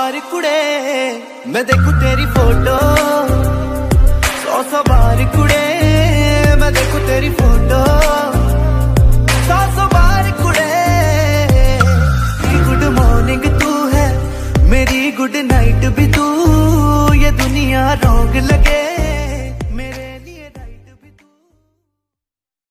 बार कुड़े मैं देखूं तेरी फोटो, 100 बार कुड़े मैं देखूं तेरी फोटो, 100 बार कुड़े। गुड मॉर्निंग तू है मेरी, गुड नाइट भी तू, ये दुनिया रॉन्ग लगे